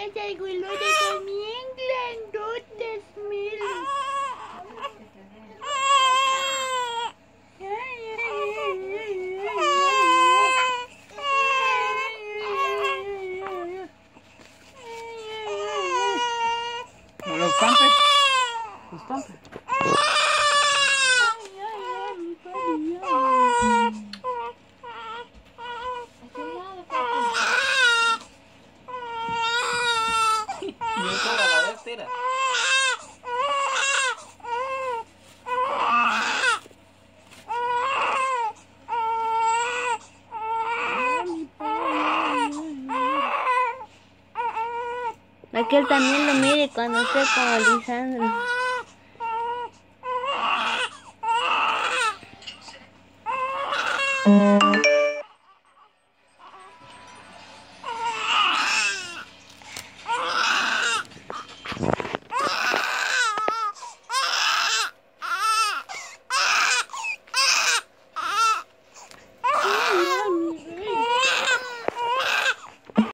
las argulotas son bien grandotas, Meli. ¿No los pampes? ¿Los pampes? Yo toda la vez tira. Aquel también lo mire cuando esté con Lisandro.